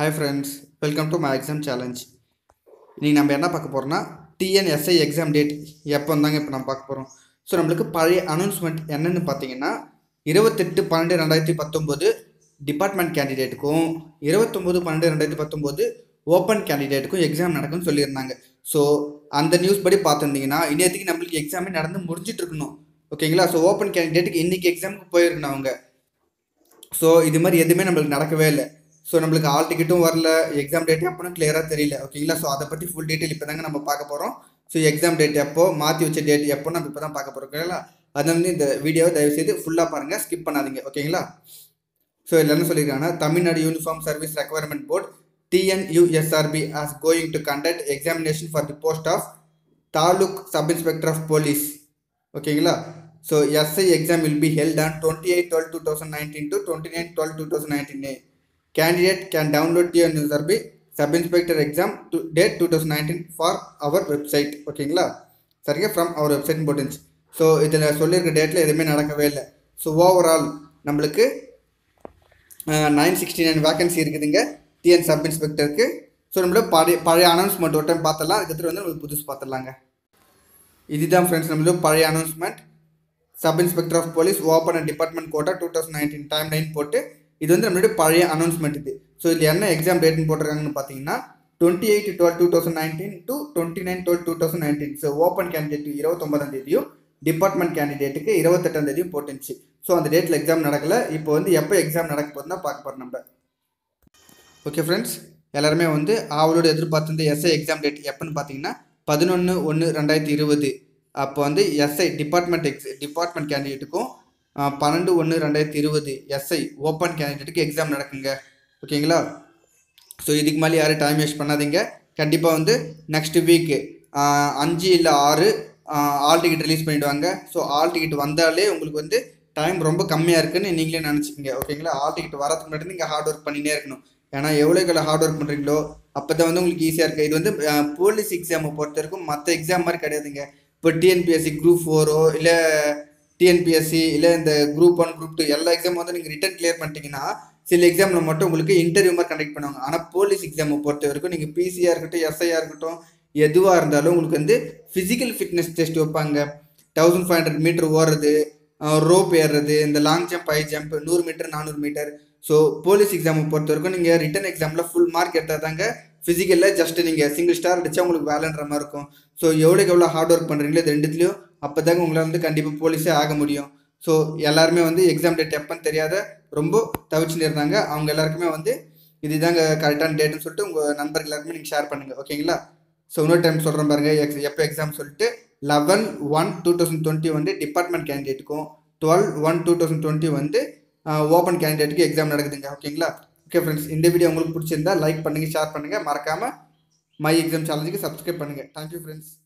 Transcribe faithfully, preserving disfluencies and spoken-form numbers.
Hi friends, welcome to my exam challenge. இன்னைக்கு நம்ம என்ன பார்க்க போறோம்னா டிஎன்எஸ்ஐ எக்ஸாம் டேட் எப்போ தாங்க இப்போ நம்ம பார்க்க போகிறோம். ஸோ நம்மளுக்கு பழைய அனௌன்ஸ்மெண்ட் என்னென்னு பார்த்தீங்கன்னா இருபத்தெட்டு பன்னெண்டு ரெண்டாயிரத்தி பத்தொம்போது டிபார்ட்மெண்ட் கேண்டிடேட்டுக்கும் இருபத்தொம்போது பன்னெண்டு ரெண்டாயிரத்தி பத்தொம்போது ஓப்பன் கேண்டிடேட்டுக்கும் எக்ஸாம் நடக்கும்னு சொல்லியிருந்தாங்க. ஸோ அந்த நியூஸ் படி பார்த்துருந்தீங்கன்னா இன்னத்துக்கு நம்மளுக்கு எக்ஸாமே நடந்து முடிஞ்சிட்டு இருக்கணும். ஓகேங்களா? ஸோ ஓப்பன் கேண்டிடேட்டுக்கு இன்றைக்கி எக்ஸாமுக்கு போயிருக்கணும் அவங்க. ஸோ இது மாதிரி எதுவுமே நம்மளுக்கு நடக்கவே இல்லை. ஸோ நம்மளுக்கு ஆல் டிக்கெட்டும் வரல, எக்ஸாம் டேட் எப்போன்னு கிளியராக தெரியல. ஓகேங்களா? ஸோ அதை பற்றி ஃபுல் டீட்டெயில் இப்போ தாங்க நம்ம பார்க்க போகிறோம். ஸோ எக்ஸாம் டேட் எப்போ மாற்றி வச்ச டேட் எப்போ நம்ம இப்போ தான் பார்க்க போகிறோம். ஓகேங்களா? அதை வந்து இந்த வீடியோவை தயவுசெய்து ஃபுல்லாக பாருங்கள், ஸ்கிப் பண்ணாதீங்க. ஓகேங்களா? ஸோ இதில் என்ன சொல்லியிருக்காங்கன்னா, Tamil Nadu uniform service requirement board TNUSRB has going to conduct examination for the post of taluk sub inspector of police. ஓகேங்களா? So SI exam will be held on twenty eight twelve two thousand nineteen to twenty nine twelve two thousand nineteen. Candidate can download T N U S R B sub inspector exam to date twenty nineteen for our website. ஓகேங்களா? சரிங்க, from our website போட்டுச்சு. So இதில் சொல்லியிருக்க டேட்டில் எதுவுமே நடக்கவே இல்லை. So overall நம்மளுக்கு நைன் சிக்ஸ்டி நைன் வேகன்சி இருக்குதுங்க டிஎன் சப் இன்ஸ்பெக்டருக்கு. ஸோ நம்மளுக்கு பழைய பழைய அனௌன்ஸ்மெண்ட் ஒரு டைம் பார்த்துடலாம், அதுக்கப்புறம் வந்து நம்மளுக்கு புதுசு பார்த்துடலாங்க. இதுதான் ஃப்ரெண்ட்ஸ் நம்மளுக்கு பழைய announcement. Sub inspector of police open and department quota two thousand nineteen timeline போட்டு இது வந்து நம்மளுடைய பழைய அனௌன்ஸ்மெண்ட் இது. ஸோ இதில் என்ன எக்ஸாம் டேட்னு போட்டிருக்காங்கன்னு பார்த்தீங்கன்னா twenty eight twelve two thousand nineteen to twenty nine twelve two thousand nineteen. So open கேண்டிடேட்டுக்கு இருபத்தொம்பதாம் தேதியும் டிபார்ட்மெண்ட் கேண்டிடேட்டுக்கு இருபத்தெட்டாம் தேதியும் போட்டுச்சு. ஸோ அந்த டேட்டில் எக்ஸாம் நடக்கலை. இப்போ வந்து எப்போ எக்ஸாம் நடக்க போகுதுன்னா பார்க்க போகிறோம் நம்ம. ஓகே ஃப்ரெண்ட்ஸ், எல்லாருமே வந்து அவளோட எதிர்பார்த்து எஸ்ஐ எக்ஸாம் டேட் எப்போன்னு பார்த்தீங்கன்னா பதினொன்று ஒன்று ரெண்டாயிரத்தி இருபது. அப்போ வந்து எஸ்ஐ டிபார்ட்மெண்ட் எக்ஸ் டிபார்ட்மெண்ட் கேண்டிடேட்டுக்கும் பன்னெண்டு ஒன்று ரெண்டாயிரத்தி இருபது எஸ்ஐ ஓப்பன் கேண்டிடேட்டுக்கு எக்ஸாம் நடக்குங்க. ஓகேங்களா? ஸோ இதுக்கு மேலே யாரும் டைம் வேஸ்ட் பண்ணாதீங்க. கண்டிப்பாக வந்து நெக்ஸ்ட் வீக்கு அஞ்சு இல்லை ஆறு ஆல் டிக்கெட் ரிலீஸ் பண்ணிவிடுவாங்க. ஸோ ஆல் டிக்கெட் வந்தாலே உங்களுக்கு வந்து டைம் ரொம்ப கம்மியாக இருக்குதுன்னு நீங்களே நினச்சிக்கோங்க. ஓகேங்களா? ஆல் டிக்கெட் வரதுக்கு முன்னாடி நீங்கள் ஹார்ட் ஒர்க் பண்ணினே இருக்கணும். ஏன்னா எவ்வளோக்கு ஹார்ட் ஒர்க் பண்ணுறீங்களோ அப்போ தான் வந்து உங்களுக்கு ஈஸியாக இருக்குது. இது வந்து போலீஸ் எக்ஸாமை பொறுத்த வரைக்கும் மற்ற எக்ஸாம் மாதிரி கிடையாதுங்க. இப்போ டிஎன்பிஎஸ்சி குரூப் ஃபோரோ இல்லை டிஎன்பிஎஸ்சி இல்லை இந்த குரூப் ஒன் குரூப் டூ எல்லா எக்ஸாம் வந்து நீங்கள் ரிட்டன் கிளியர் பண்ணிட்டீங்கன்னா சில எக்ஸாமில் மட்டும் உங்களுக்கு இன்டர்வியூ மாதிரி கண்டக்ட் பண்ணுவாங்க. ஆனால் போலீஸ் எக்ஸாமை பொறுத்த வரைக்கும் நீங்கள் பிசியாக இருக்கட்டும் எஸ்ஐயாக இருக்கட்டும் எதுவாக இருந்தாலும் உங்களுக்கு வந்து ஃபிசிக்கல் ஃபிட்னஸ் டெஸ்ட் வைப்பாங்க. தௌசண்ட் ஃபைவ் ஹண்ட்ரட் மீட்டர் ஓடுறது, ரோப் ஏறுறது, இந்த லாங் ஜம்ப் ஹை ஜம்ப், நூறு மீட்டர் நானூறு மீட்டர். ஸோ போலீஸ் எக்ஸாமை பொறுத்த வரைக்கும் நீங்கள் ரிட்டன் எக்ஸாமில் ஃபுல் மார்க் எடுத்தால் தாங்க ஃபிசிக்கலில் ஜஸ்ட்டு நீங்கள் சிங்கிள் ஸ்டார் அடித்தா உங்களுக்கு வேலைன்ற மாதிரி இருக்கும். ஸோ எவ்வளோக்கு எவ்வளோ ஹார்ட் ஒர்க் பண்ணுறீங்களோ இது ரெண்டுத்துலையும் அப்போ தாங்க உங்களால் வந்து கண்டிப்பாக போலீஸே ஆக முடியும். ஸோ எல்லாருமே வந்து எக்ஸாம் டேட் எப்போன்னு தெரியாத ரொம்ப தவிச்சுன்னு இருந்தாங்க. அவங்க எல்லாருக்குமே வந்து இதுதாங்க கரெக்டான டேட்டுன்னு சொல்லிட்டு உங்கள் நண்பர்கள் எல்லாருக்குமே நீங்கள் ஷேர் பண்ணுங்கள். ஓகேங்களா? ஸோ இன்னொரு டைம் சொல்கிறேன் பாருங்கள், எக்ஸ் எப்போ எக்ஸாம் சொல்லிட்டு eleven one two thousand twenty வந்து டிபார்ட்மெண்ட் கேண்டிடேட்டுக்கும் twelve one two thousand twenty வந்து ஓப்பன் கேண்டிடேட்டுக்கு எக்ஸாம் நடக்குதுங்க. ஓகேங்களா? ஓகே ஃப்ரெண்ட்ஸ், இந்த வீடியோ உங்களுக்கு பிடிச்சிருந்தா லைக் பண்ணுங்கள், ஷேர் பண்ணுங்கள், மறக்காமல் மை எக்ஸாம் சேனலுக்கு சப்ஸ்கிரைப் பண்ணுங்கள். Thank you friends.